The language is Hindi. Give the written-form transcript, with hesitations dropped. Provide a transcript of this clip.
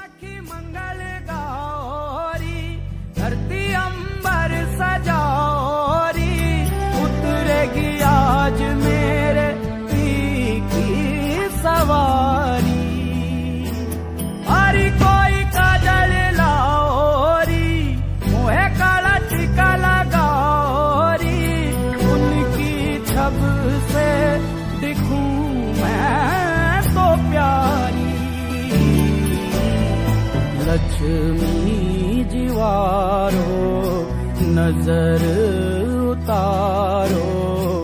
सखी मंगल गौरी, धरती अंबर सजाओरी, उतरेगी आज मेरे पी की सवारी। हरी कोई काजल लाओरी, मोहे काला टीका लगाओरी, उनकी छब से दिखूं मैं तो प्यारी। लक्ष्मी जीवारो नजर उतारो,